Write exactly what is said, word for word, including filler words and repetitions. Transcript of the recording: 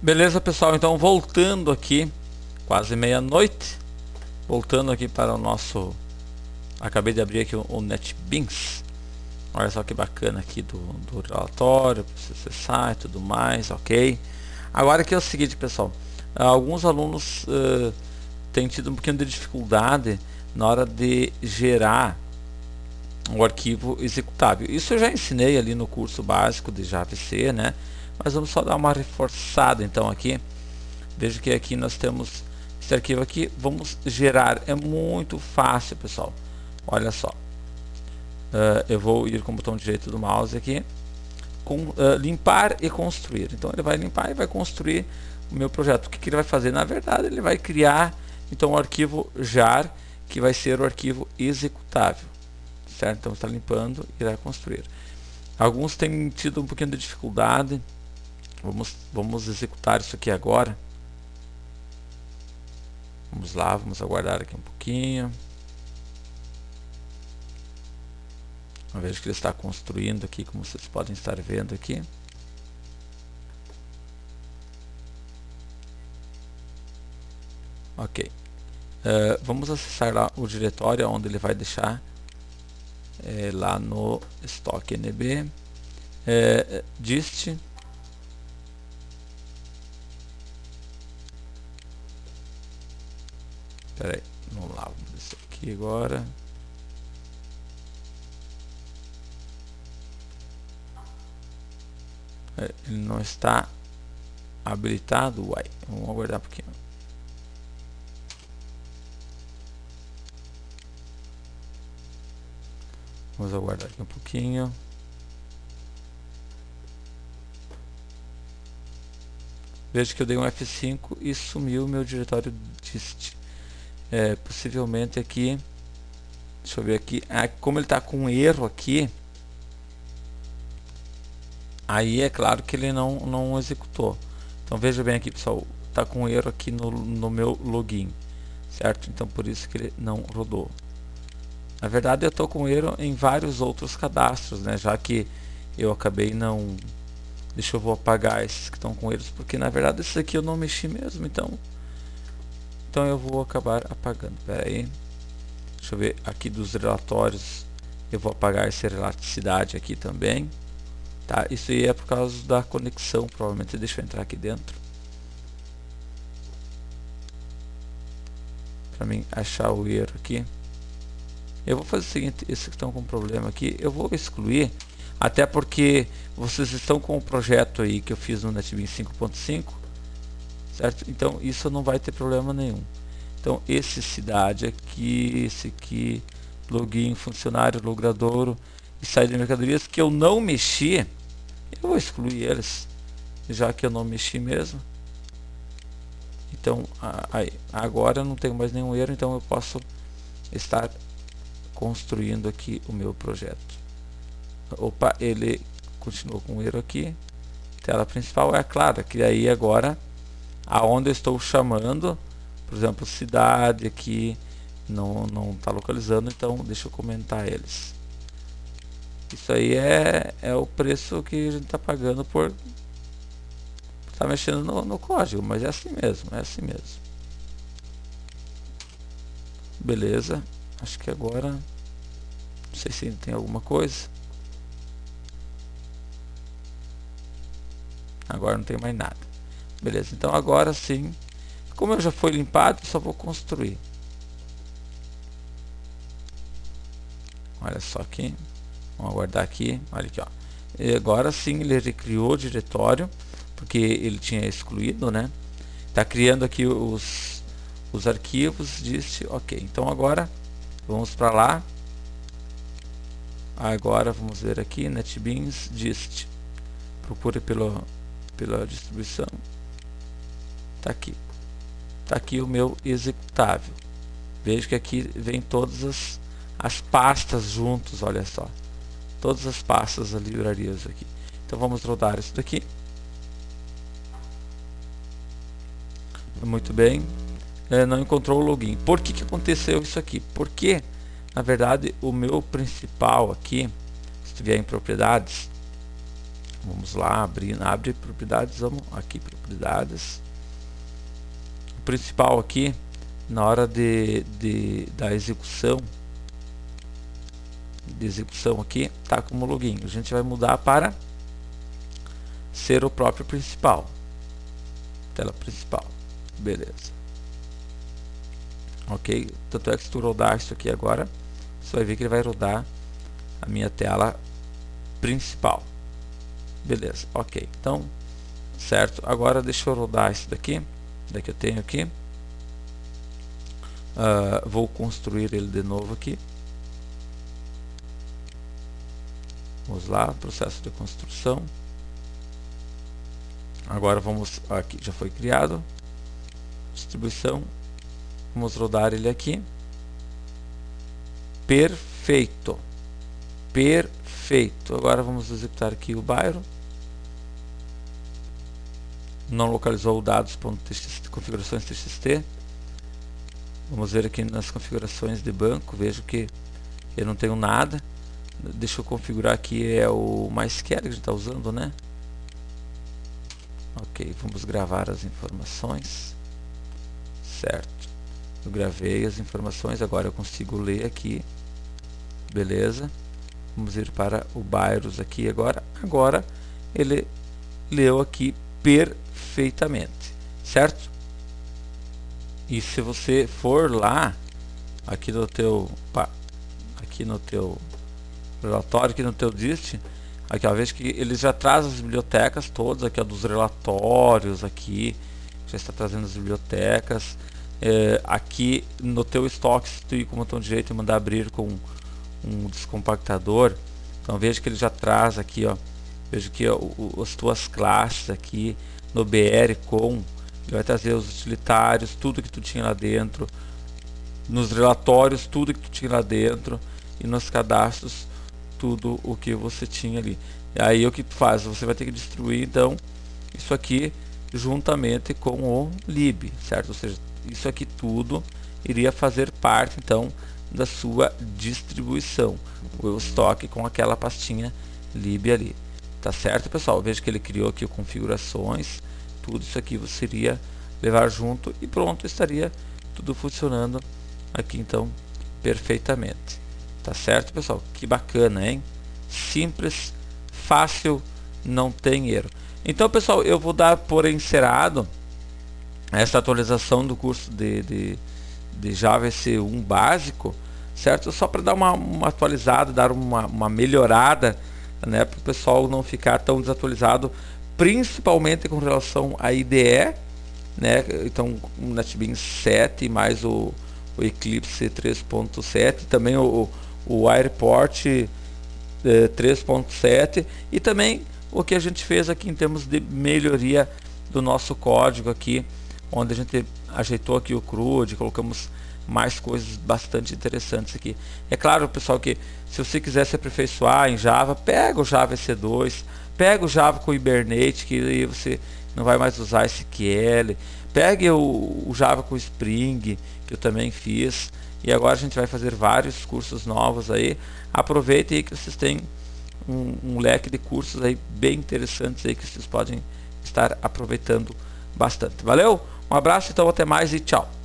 Beleza, pessoal, então voltando aqui, quase meia-noite, voltando aqui para o nosso, acabei de abrir aqui o, o NetBeans. Olha só que bacana aqui do, do relatório, para você acessar e tudo mais, ok. Agora aqui é o seguinte, pessoal, alguns alunos uh, têm tido um pouquinho de dificuldade na hora de gerar o arquivo executável. Isso eu já ensinei ali no curso básico de Java C, né? Mas vamos só dar uma reforçada então aqui. Veja que aqui nós temos esse arquivo aqui, vamos gerar, é muito fácil, pessoal. Olha só, uh, eu vou ir com o botão direito do mouse aqui, com uh, limpar e construir. Então ele vai limpar e vai construir o meu projeto. O que, que ele vai fazer? Na verdade ele vai criar então o arquivo jar, que vai ser o arquivo executável, certo? Então está limpando e irá construir. Alguns têm tido um pouquinho de dificuldade. Vamos, vamos executar isso aqui agora. Vamos lá, vamos aguardar aqui um pouquinho. Eu vejo que ele está construindo aqui, como vocês podem estar vendo aqui. Ok. Uh, vamos acessar lá o diretório onde ele vai deixar. É, lá no estoque N B. É, dist. Espera aí, vamos lá, vamos descer aqui agora. É, ele não está habilitado, uai. Vamos aguardar um pouquinho. Vamos aguardar aqui um pouquinho. Veja que eu dei um F cinco e sumiu o meu diretório dist. É, possivelmente aqui, deixa eu ver aqui, ah, como ele está com um erro aqui, aí é claro que ele não, não executou. Então veja bem aqui, pessoal, está com um erro aqui no, no meu login, certo? Então por isso que ele não rodou. Na verdade eu estou com erro em vários outros cadastros, né? Já que eu acabei não... Deixa eu vou apagar esses que estão com erros, porque na verdade esses aqui eu não mexi mesmo, então... Então eu vou acabar apagando. Espera aí. Deixa eu ver aqui dos relatórios. Eu vou apagar essa elasticidade aqui também. Tá? Isso aí é por causa da conexão, provavelmente. Deixa eu entrar aqui dentro. Para mim achar o erro aqui. Eu vou fazer o seguinte, esses que estão com problema aqui, eu vou excluir. Até porque vocês estão com o projeto aí que eu fiz no NetBeans cinco ponto cinco. Certo? Então isso não vai ter problema nenhum. Então esse cidade aqui, esse aqui, login, funcionário, logradouro e saída de mercadorias que eu não mexi, eu vou excluir eles, já que eu não mexi mesmo. Então aí, agora eu não tenho mais nenhum erro, então eu posso estar construindo aqui o meu projeto. Opa, ele continuou com erro aqui. Tela principal, é claro que aí agora aonde eu estou chamando, por exemplo, cidade aqui não não está localizando, então deixa eu comentar eles. Isso aí é, é o preço que a gente está pagando por estar tá mexendo no, no código, mas é assim mesmo, é assim mesmo. Beleza, acho que agora, não sei se tem alguma coisa. Agora não tem mais nada. Beleza, então agora sim, como eu já foi limpado, só vou construir. Olha só aqui, vamos aguardar aqui, olha aqui, ó. E agora sim ele recriou o diretório, porque ele tinha excluído, né? Tá criando aqui os, os arquivos, disse, ok. Então agora, vamos para lá. Agora vamos ver aqui, NetBeans dist. Procure pelo, pela distribuição. Tá aqui, tá aqui o meu executável. Veja que aqui vem todas as, as pastas juntos, olha só, todas as pastas das livrarias aqui. Então vamos rodar isso daqui. Muito bem, é, não encontrou o login. Por que que aconteceu isso aqui? Porque na verdade o meu principal aqui, se estiver em propriedades, Vamos lá, abrir, abre propriedades, vamos aqui, propriedades. O principal aqui, na hora de, de da execução, de execução aqui, tá como login. A gente vai mudar para ser o próprio principal. Tela principal. Beleza. Ok, tanto é que se tu rodar isso aqui agora, você vai ver que ele vai rodar a minha tela principal. Beleza, ok. Então, certo. Agora deixa eu rodar isso daqui. Daqui eu tenho aqui. Uh, vou construir ele de novo aqui. Vamos lá, processo de construção. Agora vamos, aqui já foi criado. Distribuição. Vamos rodar ele aqui. Perfeito. Perfeito. Agora vamos executar aqui o bairro. Não localizou o dados.txt, configurações txt. Vamos ver aqui nas configurações de banco. Vejo que eu não tenho nada. Deixa eu configurar aqui, é o MySQL que a gente está usando, né? Ok, vamos gravar as informações. Certo. Eu gravei as informações, agora eu consigo ler aqui. Beleza. Vamos ir para o Bairros aqui agora. Agora ele leu aqui perfeitamente, certo? E se você for lá aqui no teu opa, aqui no teu relatório, aqui no teu dist, aqui ó, veja que ele já traz as bibliotecas todas aqui ó, dos relatórios aqui, já está trazendo as bibliotecas. É, aqui no teu estoque, se tu ir com o botão direito e mandar abrir com um descompactador, então veja que ele já traz aqui ó, veja que ó, o, as tuas classes aqui no B R com, ele vai trazer os utilitários, tudo que tu tinha lá dentro, nos relatórios tudo que tu tinha lá dentro, e nos cadastros tudo o que você tinha ali. E aí o que tu faz? Você vai ter que distribuir então isso aqui juntamente com o lib, certo? Ou seja, isso aqui tudo iria fazer parte então da sua distribuição, o estoque com aquela pastinha lib ali, tá certo, pessoal? Veja que ele criou aqui configurações, tudo isso aqui você iria levar junto e pronto, estaria tudo funcionando aqui então perfeitamente, tá certo, pessoal? Que bacana, hein? Simples, fácil, não tem erro. Então, pessoal, eu vou dar por encerrado essa atualização do curso de, de, de Java C um básico, certo? Só para dar uma, uma atualizada, dar uma, uma melhorada, né, para o pessoal não ficar tão desatualizado, principalmente com relação à I D E, né? Então, o NetBeans sete mais o, o Eclipse três ponto sete, também o, o Airport eh, três ponto sete e também o que a gente fez aqui em termos de melhoria do nosso código aqui, onde a gente ajeitou aqui o CRUD, colocamos mais coisas bastante interessantes aqui. É claro, pessoal, que se você quiser se aperfeiçoar em Java, pega o Java E C dois, pega o Java com Hibernate, que aí você não vai mais usar S Q L, pegue o, o Java com Spring, que eu também fiz, e agora a gente vai fazer vários cursos novos aí. Aproveitem aí que vocês têm um, um leque de cursos aí bem interessantes aí que vocês podem estar aproveitando bastante. Valeu? Um abraço, então até mais e tchau.